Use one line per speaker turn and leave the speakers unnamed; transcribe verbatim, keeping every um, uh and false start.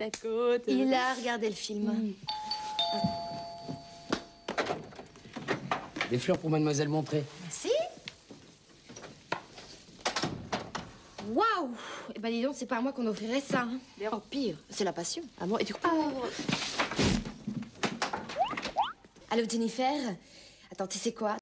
ta côte.
Il a regardé le film.
Mmh.
Des fleurs pour mademoiselle Montré.
Merci. Waouh! Eh ben dis donc, c'est pas à moi qu'on offrirait ça. Hein. Oh, pire, c'est la passion. À moi. Et du coup... Oh. Allô, Jennifer? Attends, tu sais quoi?